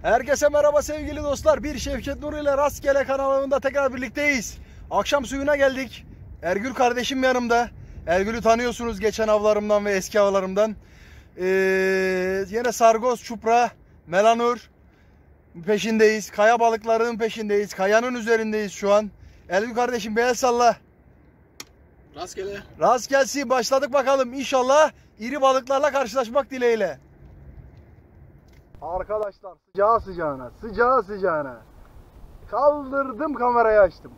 Herkese merhaba sevgili dostlar. Bir Şevket Nuri ile Rastgele kanalında tekrar birlikteyiz. Akşam suyuna geldik. Ergül kardeşim yanımda. Ergül'ü tanıyorsunuz geçen avlarımdan ve eski avlarımdan. Yine sargoz, çupra, melanur peşindeyiz. Kaya balıklarının peşindeyiz. Kayanın üzerindeyiz şu an. Ergül kardeşim bir el salla. Rastgele. Rast gelsin, başladık bakalım. İnşallah iri balıklarla karşılaşmak dileğiyle. Arkadaşlar sıcağı sıcağına kaldırdım kamerayı açtım.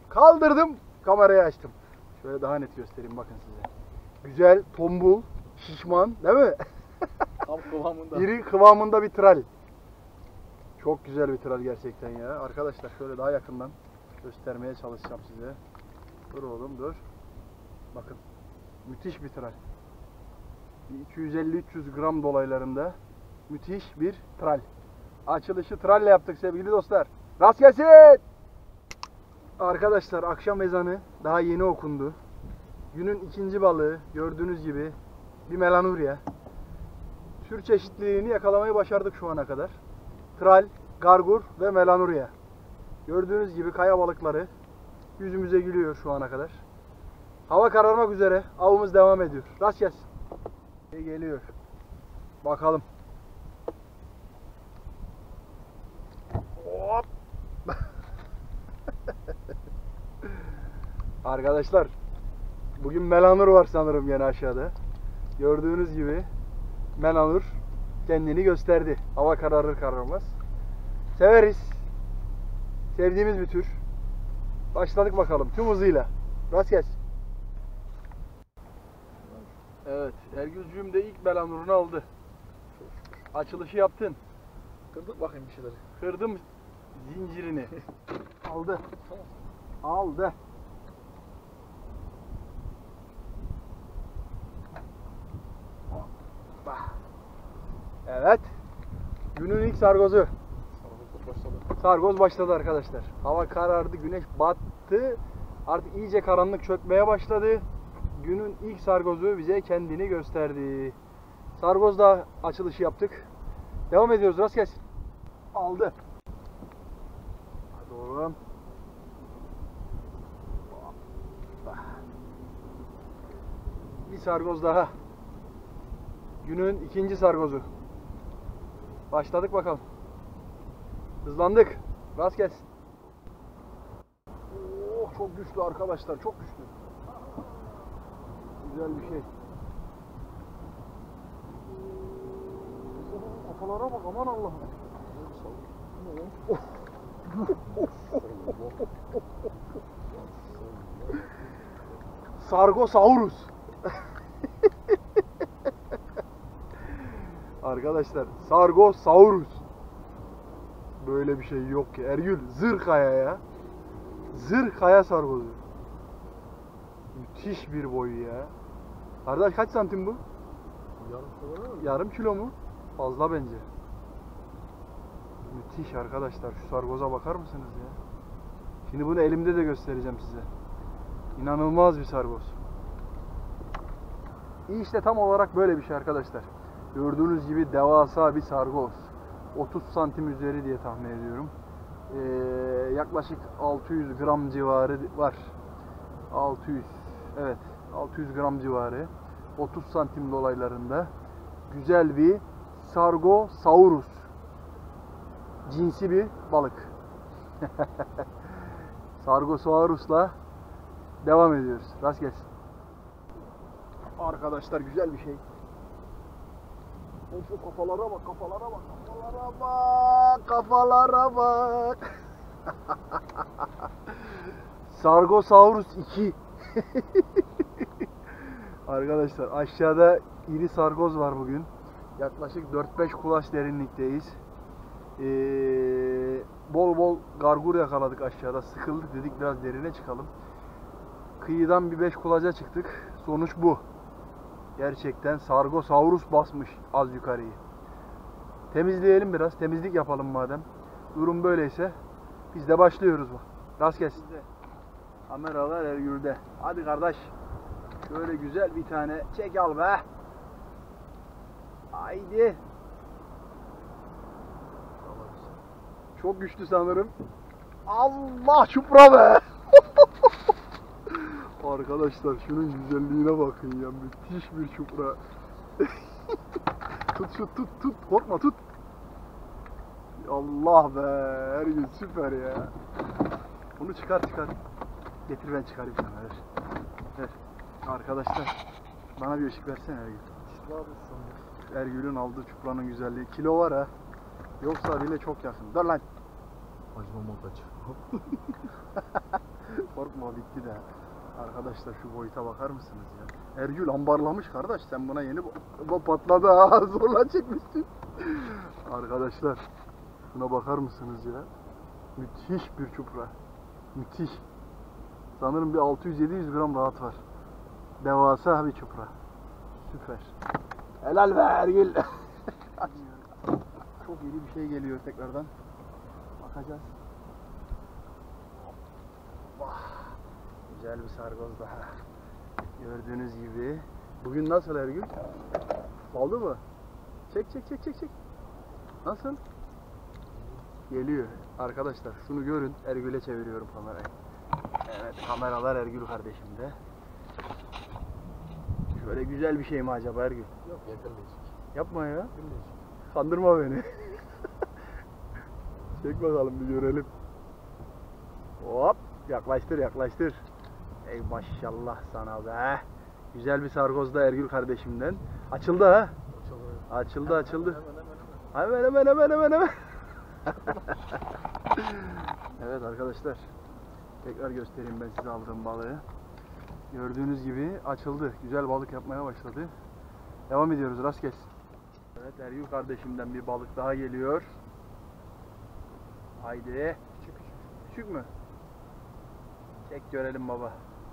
Şöyle daha net göstereyim bakın size. Güzel, tombul, şişman değil mi? Tam kıvamında. İri kıvamında bir tral. Çok güzel bir tral gerçekten ya. Arkadaşlar şöyle daha yakından göstermeye çalışacağım size. Dur oğlum dur. Bakın müthiş bir tral. 250-300 gram dolaylarında müthiş bir tral. Açılışı tralle yaptık sevgili dostlar. Rast gelsin. Arkadaşlar akşam ezanı daha yeni okundu. Günün ikinci balığı gördüğünüz gibi bir melanurya. Tür çeşitliliğini yakalamayı başardık şu ana kadar. Tral, gargur ve melanurya. Gördüğünüz gibi kaya balıkları yüzümüze gülüyor şu ana kadar. Hava kararmak üzere. Avımız devam ediyor. Rast gelsin. Geliyor. Bakalım. Hop. Arkadaşlar bugün melanur var sanırım yine aşağıda. Gördüğünüz gibi melanur kendini gösterdi. Hava kararır kararmaz. Severiz. Sevdiğimiz bir tür. Başladık bakalım tüm hızıyla. Rast gelsin. Evet, Ergülcüğüm de ilk melanurunu aldı. Açılışı yaptın. Kırdık bakayım bir şeyleri. Kırdım zincirini. Aldı. Aldı. Evet. Günün ilk sargozu. Sargoz başladı arkadaşlar. Hava karardı, güneş battı. Artık iyice karanlık çökmeye başladı. Günün ilk sargozu bize kendini gösterdi. Sargozda açılışı yaptık. Devam ediyoruz. Rast gelsin. Aldı. Hadi oğlum. Bir sargoz daha. Günün ikinci sargozu. Başladık bakalım. Hızlandık. Rast gelsin. Oh, çok güçlü arkadaşlar. Çok güçlü. Güzel bir şey. Kafalara bak aman Allah'ım. Sargosaurus. Arkadaşlar Sargosaurus. Böyle bir şey yok ki. Ergül zırhaya ya. Zırhaya sargozu. Müthiş bir boyu ya. Kardeş kaç santim bu? Yarım kilo mu? Fazla bence. Müthiş arkadaşlar. Şu sargoza bakar mısınız ya? Şimdi bunu elimde de göstereceğim size. İnanılmaz bir sargoz. İşte tam olarak böyle bir şey arkadaşlar. Gördüğünüz gibi devasa bir sargoz. 30 santim üzeri diye tahmin ediyorum. Yaklaşık 600 gram civarı var. 600. Evet. 600 gram civarı. 30 santim dolaylarında. Güzel bir Sargosaurus cinsi bir balık. Sargosaurus'la devam ediyoruz. Rast gelsin. Arkadaşlar güzel bir şey. Şu kafalara bak, kafalara bak. Sargosaurus 2. Arkadaşlar aşağıda iri sargoz var bugün. Yaklaşık 4-5 kulaç derinlikteyiz. Bol bol gargur yakaladık aşağıda. Sıkıldık dedik biraz derine çıkalım. Kıyıdan bir 5 kulaca çıktık. Sonuç bu. Gerçekten Sargosaurus basmış az yukarıyı. Temizleyelim biraz. Temizlik yapalım madem. Durum böyleyse biz de başlıyoruz. Rast gelsin. Kameralar Ergül'de. Hadi kardeş. Şöyle güzel bir tane çek al be. Haydi. Çok güçlü sanırım. Allah çupra be. Arkadaşlar şunun güzelliğine bakın ya. Müthiş bir çupra. Tut. Korkma tut. Allah be. Ergün süper ya. Bunu çıkar. Getir ben çıkarayım sana. Ver. Arkadaşlar bana bir ışık versene Ergün. Ergül'ün aldığı çupranın güzelliği. Kilo var ha. Yoksa bile çok yakın. Dur lan. Acımam kaç. Korkma bitti de. Arkadaşlar şu boyuta bakar mısınız ya? Ergül ambarlamış kardeş. Sen buna yeni patladı ha. Zorla çekmişsin. Arkadaşlar şuna bakar mısınız ya? Müthiş bir çupra. Müthiş. Sanırım bir 600-700 gram rahat var. Devasa bir çupra. Süper. Helal be Ergül. Çok iyi bir şey geliyor tekrardan. Bakacağız. Güzel bir sargoz daha. Gördüğünüz gibi. Bugün nasıl Ergül? Oldu mu? Çek. Nasıl? Geliyor. Arkadaşlar şunu görün. Ergül'e çeviriyorum kamerayı. Evet, kameralar Ergül kardeşimde. Şöyle güzel bir şey mi acaba Ergül? Yok yakınlayacak. Yapma ya. Kandırma beni. Çek bakalım bir görelim. Hop. Yaklaştır. Ey maşallah sana be. Güzel bir sargoz da Ergül kardeşimden. Açıldı ha. Açıldı. Hemen. Evet arkadaşlar. Tekrar göstereyim ben size aldığım balığı. Gördüğünüz gibi açıldı. Güzel balık yapmaya başladı. Devam ediyoruz. Rast gelsin. Evet Ergül kardeşimden bir balık daha geliyor. Haydi. Küçük mü? Çek görelim baba.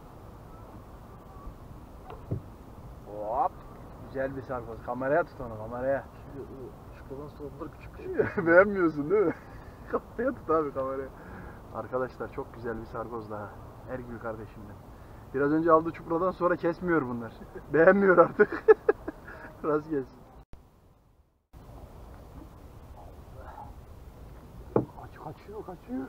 Hop. Güzel bir sargoz. Kameraya tut onu kameraya. Şuradan sonra küçük. Beğenmiyorsun değil mi? Kameraya tut abi kameraya. Arkadaşlar çok güzel bir sargoz daha. Ergül kardeşimden. Biraz önce aldığı çupradan sonra kesmiyor bunlar. Beğenmiyor artık. Rast gelsin. Kaçıyor.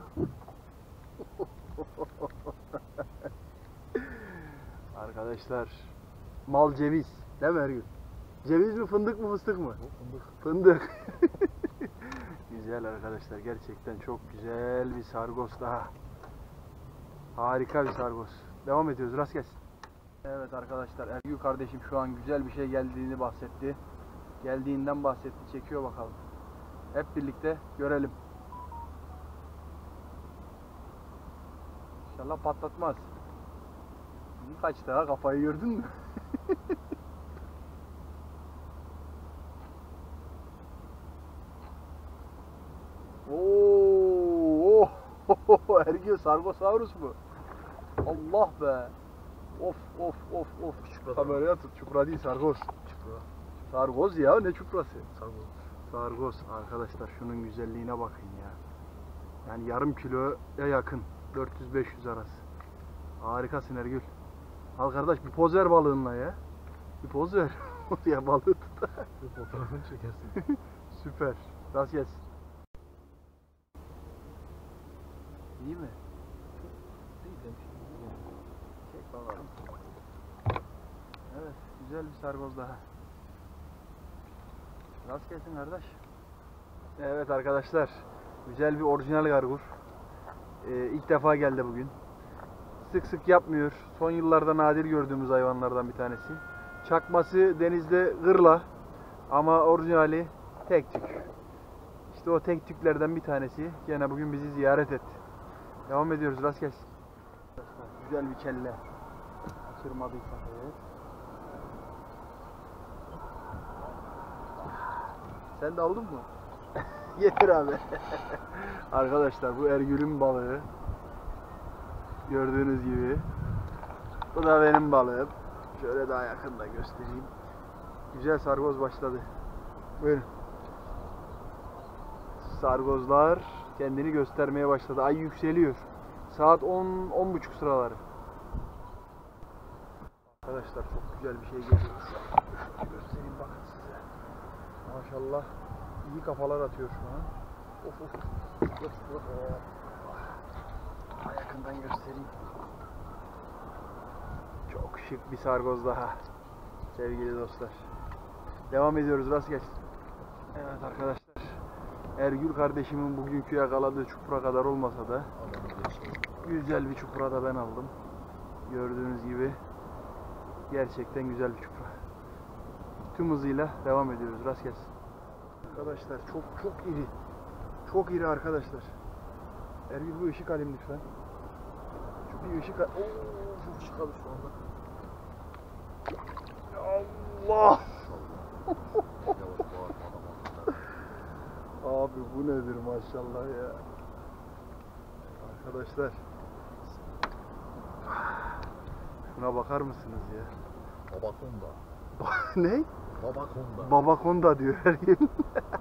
Arkadaşlar mal ceviz değil mi Ergül? Ceviz mi fındık mı fıstık mı? Fındık. Güzel arkadaşlar, gerçekten çok güzel bir sargoz daha. Harika bir sargoz. Devam ediyoruz, rast gelsin. Evet arkadaşlar, Ergül kardeşim şu an güzel bir şey geldiğini bahsetti. Geldiğinden bahsetti, çekiyor bakalım. Hep birlikte görelim. İnşallah patlatmaz. Kaçtı ha, kafayı gördün mü? Oo, Ergül Sargosaurus mu? Allah be. Of. Kameraya tut. Çupra değil, sargoz. Sargoz ya, ne çuprası? Sargoz. Arkadaşlar şunun güzelliğine bakın ya. Yani yarım kiloya yakın. 400-500 arası. Harikasın Ergül. Al kardeş, bir poz ver balığınla ya. Bir poz ver. Ya balığı tut. Bir fotoğrafını çekersin. Süper. Rast gelsin. İyi mi? Çek bakalım. Evet, güzel bir sargoz daha. Rast gelsin kardeş. Evet arkadaşlar, güzel bir orijinal gargur. İlk defa geldi bugün. Sık sık yapmıyor. Son yıllarda nadir gördüğümüz hayvanlardan bir tanesi. Çakması denizde gırla ama orijinali tek tük. İşte o tek tüklerden bir tanesi. Gene bugün bizi ziyaret etti. Devam ediyoruz, rast gelsin. Güzel bir kelle. Kaçırmadıysak evet. Sen de aldın mı? Getir abi. Arkadaşlar bu Ergül'ün balığı. Gördüğünüz gibi. Bu da benim balığım. Şöyle daha yakında göstereyim. Güzel sargoz başladı. Buyurun. Sargozlar kendini göstermeye başladı. Ay yükseliyor. Saat 10-10.30 sıraları. Arkadaşlar çok güzel bir şey geliyor. Göstereyim bakın size. Maşallah iyi kafalar atıyor şu an. Of of. Daha yakından göstereyim. Çok şık bir sargoz daha. Sevgili dostlar. Devam ediyoruz, rast gelsin. Evet arkadaşlar. Ergül kardeşimin bugünkü yakaladığı çupra kadar olmasa da güzel bir çupra da ben aldım. Gördüğünüz gibi gerçekten güzel bir çupra. Tüm hızıyla devam ediyoruz, rast gelsin. Arkadaşlar çok iri. Çok iri arkadaşlar. Ergül bir ışık alayım lütfen. Şu bir ışık al. Çok çıkardı şu anda. Allah! Yavaş bağırma adama. Abi bu nedir maşallah ya. Arkadaşlar. Şuna bakar mısınız ya? Babakonda. Ne? Babakonda. Babakonda diyor her gün.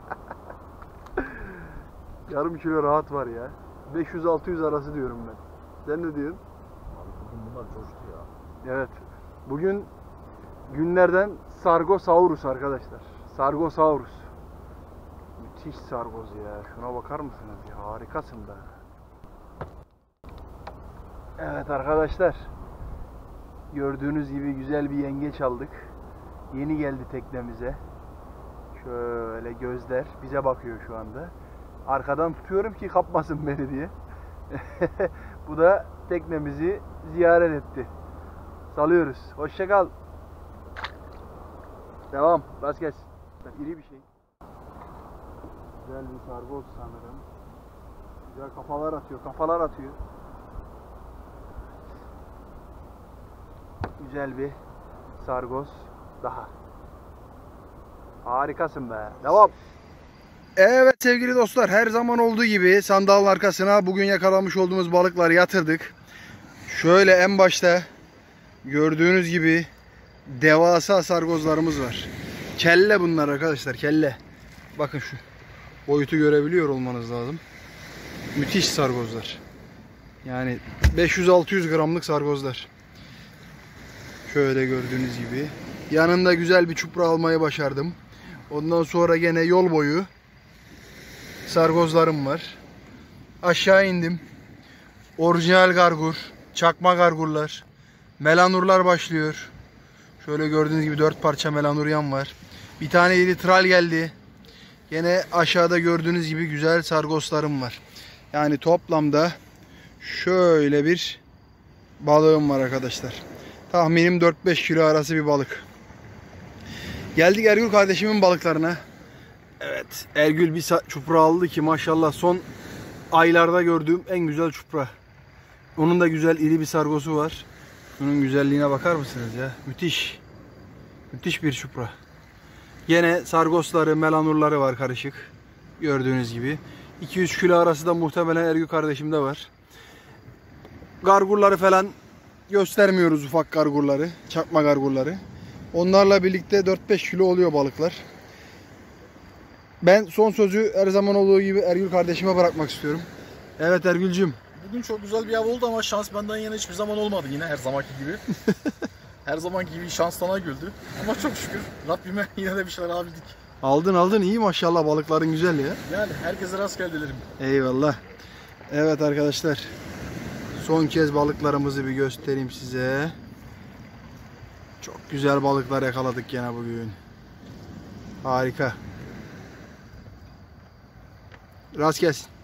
Yarım kilo rahat var ya. 500-600 arası diyorum ben. Sen ne diyorsun? Abi bugün bunlar coştu ya. Evet. Bugün günlerden Sargosaurus arkadaşlar. Sargosaurus. Müthiş sargoz ya. Şuna bakar mısınız ya? Harikasın be. Evet arkadaşlar. Gördüğünüz gibi güzel bir yengeç aldık. Yeni geldi teknemize. Şöyle gözler bize bakıyor şu anda. Arkadan tutuyorum ki kapmasın beni diye. Bu da teknemizi ziyaret etti. Salıyoruz. Hoşça kal. Devam. Rast gelsin. İri bir şey. Güzel bir sargoz sanırım. Güzel kafalar atıyor. Kafalar atıyor. Güzel bir sargoz daha. Harikasın be. Devam. Evet sevgili dostlar, her zaman olduğu gibi sandalın arkasına bugün yakalamış olduğumuz balıkları yatırdık. Şöyle en başta gördüğünüz gibi devasa sargozlarımız var. Kelle bunlar arkadaşlar, kelle. Bakın şu boyutu görebiliyor olmanız lazım. Müthiş sargozlar. Yani 500-600 gramlık sargozlar. Şöyle gördüğünüz gibi. Yanında güzel bir çupra almayı başardım. Ondan sonra gene yol boyu sargozlarım var. Aşağı indim. Orijinal gargur, çakma gargurlar, melanurlar başlıyor. Şöyle gördüğünüz gibi 4 parça melanuryan var. Bir tane yedi tral geldi. Gene aşağıda gördüğünüz gibi güzel sargoslarım var. Yani toplamda şöyle bir balığım var arkadaşlar. Tahminim 4-5 kilo arası bir balık. Geldik Ergül kardeşimin balıklarına. Evet, Ergül bir çupra aldı ki maşallah son aylarda gördüğüm en güzel çupra. Onun da güzel iri bir sargosu var. Şunun güzelliğine bakar mısınız ya? Müthiş. Müthiş bir çupra. Yine sargosları, melanurları var karışık. Gördüğünüz gibi. 200 kilo arası da muhtemelen Ergül kardeşimde var. Gargurları falan göstermiyoruz, ufak gargurları. Çakma gargurları. Onlarla birlikte 4-5 kilo oluyor balıklar. Ben son sözü her zaman olduğu gibi Ergül kardeşime bırakmak istiyorum. Evet Ergül'cüm. Bugün çok güzel bir av oldu ama şans benden yana hiçbir zaman olmadı yine her zamanki gibi. Her zamanki gibi şans sana güldü. Ama çok şükür Rabbime yine de bir şeyler alabildik. Aldın iyi maşallah, balıkların güzel ya. Yani herkese rastgele dilerim. Eyvallah. Evet arkadaşlar. Son kez balıklarımızı bir göstereyim size. Çok güzel balıklar yakaladık gene bugün. Harika. Rast gelsin.